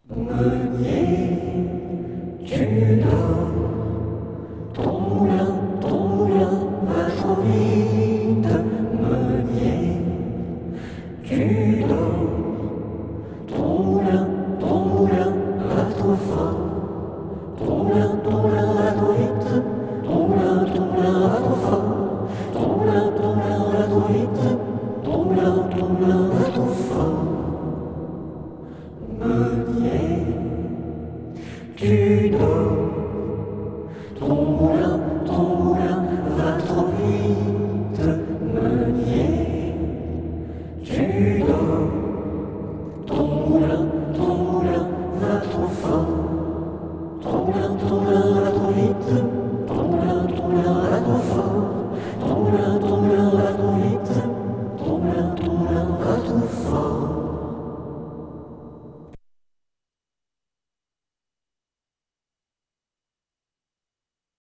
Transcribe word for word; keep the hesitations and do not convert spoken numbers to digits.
Meunier, tu dors, ton moulin, ton moulin va trop vite. Meunier, tu dors, ton moulin, ton moulin va trop fort. Ton moulin, ton moulin va trop vite. Ton moulin, ton moulin va trop fort. Ton moulin, ton moulin va trop vite.